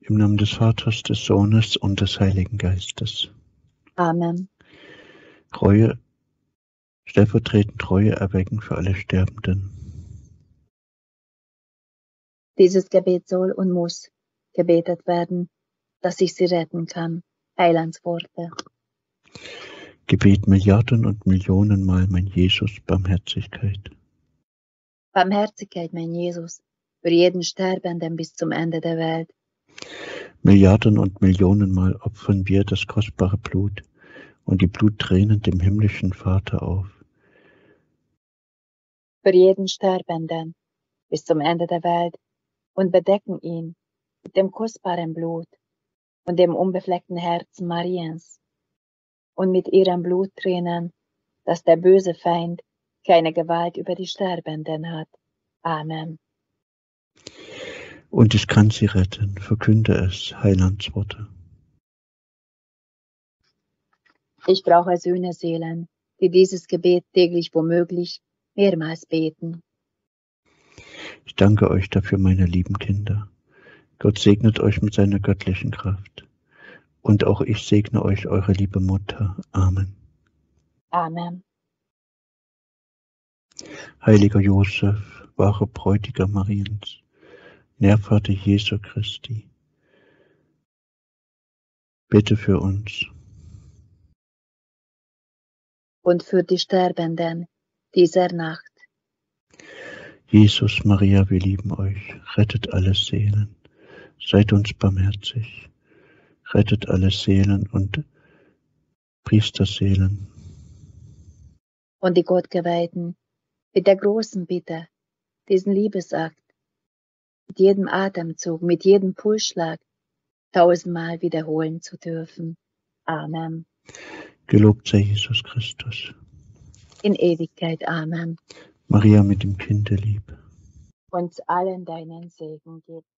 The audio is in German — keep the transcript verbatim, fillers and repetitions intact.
Im Namen des Vaters, des Sohnes und des Heiligen Geistes. Amen. Reue, stellvertretend Reue erwecken für alle Sterbenden. Dieses Gebet soll und muss gebetet werden, dass ich sie retten kann. Heilandsworte. Gebet Milliarden und Millionenmal, mein Jesus, Barmherzigkeit. Barmherzigkeit, mein Jesus, für jeden Sterbenden bis zum Ende der Welt. Milliarden und Millionenmal opfern wir das kostbare Blut und die Bluttränen dem himmlischen Vater auf. Für jeden Sterbenden bis zum Ende der Welt und bedecken ihn mit dem kostbaren Blut und dem unbefleckten Herzen Mariens und mit ihren Bluttränen, dass der böse Feind keine Gewalt über die Sterbenden hat. Amen. Und ich kann sie retten, verkünde es, Heilandsworte. Ich brauche Sühneseelen, die dieses Gebet täglich womöglich mehrmals beten. Ich danke euch dafür, meine lieben Kinder. Gott segnet euch mit seiner göttlichen Kraft. Und auch ich segne euch, eure liebe Mutter. Amen. Amen. Heiliger Josef, wahrer Bräutigam Mariens, Nährvater Jesu Christi, bitte für uns. Und für die Sterbenden dieser Nacht. Jesus, Maria, wir lieben euch. Rettet alle Seelen. Seid uns barmherzig. Rettet alle Seelen und Priesterseelen. Und die Gottgeweihten mit der großen Bitte, diesen Liebesakt, mit jedem Atemzug, mit jedem Pulsschlag tausendmal wiederholen zu dürfen. Amen. Gelobt sei Jesus Christus. In Ewigkeit. Amen. Maria mit dem Kinde lieb. Uns allen deinen Segen gibt.